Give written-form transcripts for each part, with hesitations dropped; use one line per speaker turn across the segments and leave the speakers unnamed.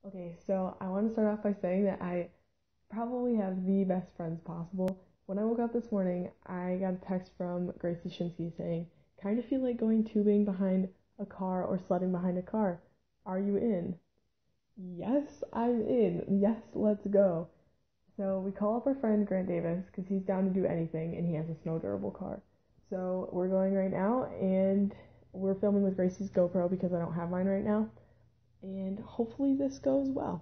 Okay, so I want to start off by saying that I probably have the best friends possible. When I woke up this morning, I got a text from Gracie Shinsky saying, "Kind of feel like going tubing behind a car or sledding behind a car. Are you in?" Yes, I'm in. Yes, let's go. So we call up our friend Grant Davis because he's down to do anything and he has a snow durable car. So we're going right now and we're filming with Gracie's GoPro because I don't have mine right now. And hopefully this goes well.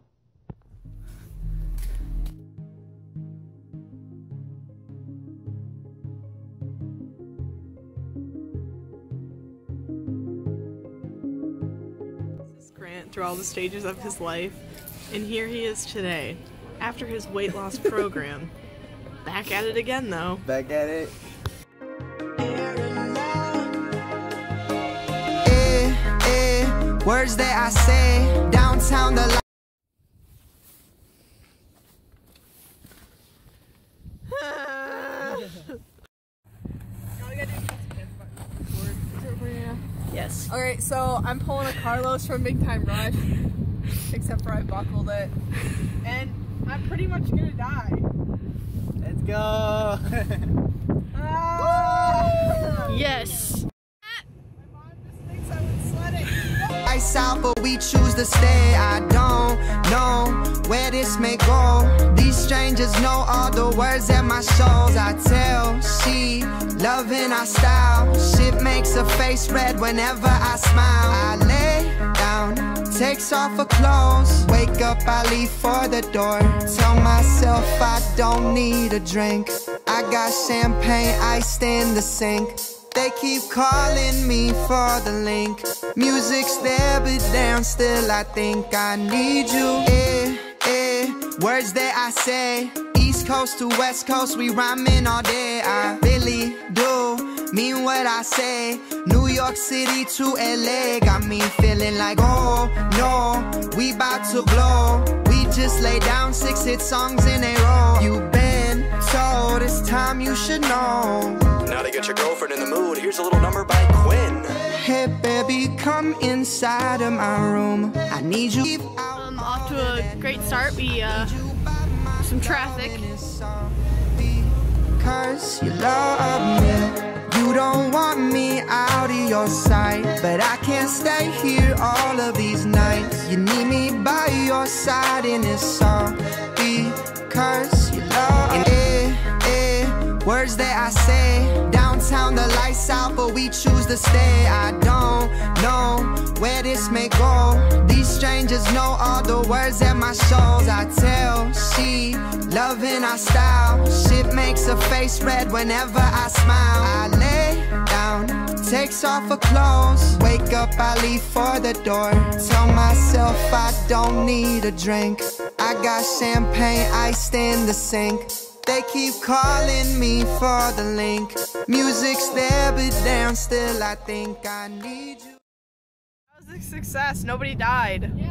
This is Grant through all the stages of his life, and here he is today, after his weight loss program. Back at it again though.
Back at it. Words that I say downtown the line.
Yes.
Alright, so I'm pulling a Carlos from Big Time Rush, except for I buckled it, and I'm pretty much gonna die.
Let's go.
Yes.
My mom just thinks I was sledding.
Ice out, but we choose to stay. I don't know where this may go. These strangers know all the words at my shows. I tell, she loving our style. Shit makes her face red whenever I smile. I lay down, takes off her clothes. Wake up, I leave for the door. Tell myself I don't need a drink. I got champagne iced in the sink. They keep calling me for the link. Music's there, but damn, still I think I need you. Words that I say, East Coast to West Coast, we rhyming all day. I really do mean what I say. New York City to LA, got me feeling like, oh no, we about to blow. We just lay down 6 hit songs in a row. You've been told, it's time you should know.
Now to get your girlfriend in the mood, here's a little number by Quinn.
Hey baby, come inside of my room. I need you.
Off to a great start. We some traffic.
Because you love me. You don't want me out of your sight, but I can't stay here all of these nights. You need me by your side in this song. Because you love me. Words that I say, downtown the lights out, but we choose to stay. I don't know where this may go. These strangers know all the words at my shows. I tell, she loving our style. Shit makes her face red whenever I smile. I lay down, takes off her clothes. Wake up, I leave for the door. Tell myself I don't need a drink. I got champagne iced in the sink. They keep calling me for the link. Music's there, but damn, still I think I need you.
That was a success. Nobody died. Yeah,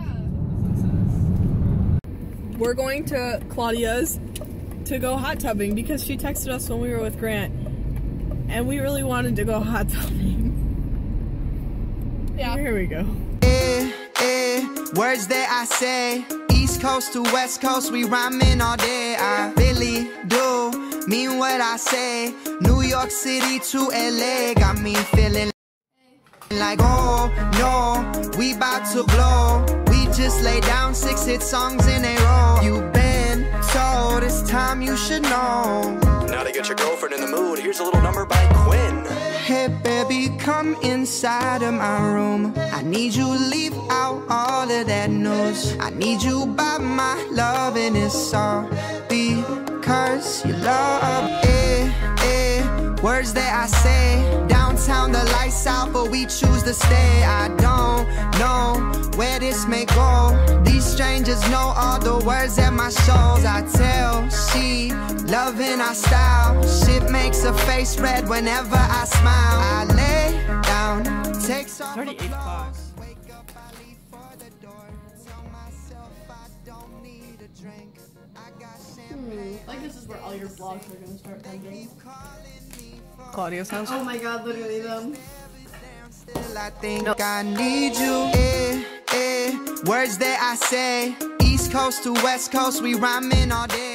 we're going to Claudia's to go hot tubbing because she texted us when we were with Grant, and we really wanted to go hot tubbing. Yeah. Here we go.
Words that I say, East Coast to West Coast, we rhyming all day. I really do mean what I say. New York City to LA, got me feeling like, oh no, we about to blow. We just lay down 6 hit songs in a row. You've been told, it's time you should know.
Now to get your girlfriend in the mood, here's a little number by Quinn.
Hey baby, come inside of my room. I need you to leave out all of that news. I need you by my love in this song. Because you love it. Words that I say, downtown the lights out, but we choose to stay. I don't know where this may go. These strangers know all the words at my shows. I tell, she loving our style. Shit makes her face red whenever I smile. I lay down, takes off her clothes. Wake up, I leave for the door. Tell myself I don't need a drink. I got champagne.
Like this is where all your vlogs are gonna start ending.
Claudia's house.
Oh my god, literally them.
Still I think I need you. Words that I say, East Coast to West Coast, we rhyming all day.